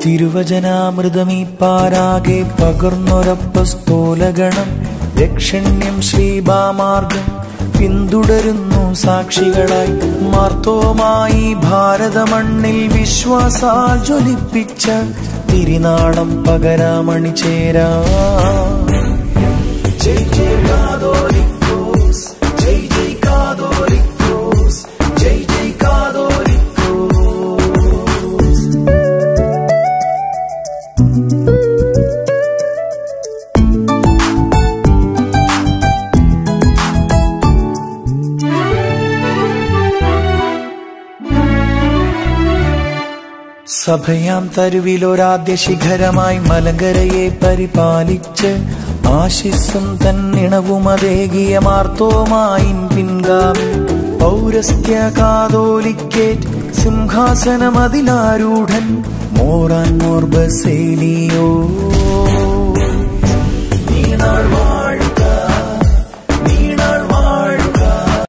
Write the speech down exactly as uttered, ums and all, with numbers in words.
തിരുവചനാമൃതമീ പാരാകെ പകർന്നൊരപ്പസ്തോലഗണം രക്ഷണ്യം ശ്രീബാമാർഗം പിന്തുടരുന്നു സാക്ഷികളായി. മാർത്തോമായി ഭാരതമണ്ണിൽ വിശ്വാസാൽ ജ്വലിപ്പിച്ച തിരുനാളം പകരാമണി ചേരാ. ജയ് ജയ് കാതോലിക്കോസ്, ജയ് ജയ് കാതോലിക്കോസ്, ജയ് ജയ് കാതോലിക്കോസ്. സഭയാം തരുവിലൊരാദ്യ ശിഖരമായി മലങ്കരയെ പരിപാലിച്ച് ആശിസ്സും തന്നിണവുമതേകിയ മാർത്തോമായിൻ പിൻഗാമി പൗരസ്ത്യ കാതോലിക്കേറ്റ് സിംഹാസനമതിലാരൂഢൻ മോറാൻ മോർ ബസേലിയോ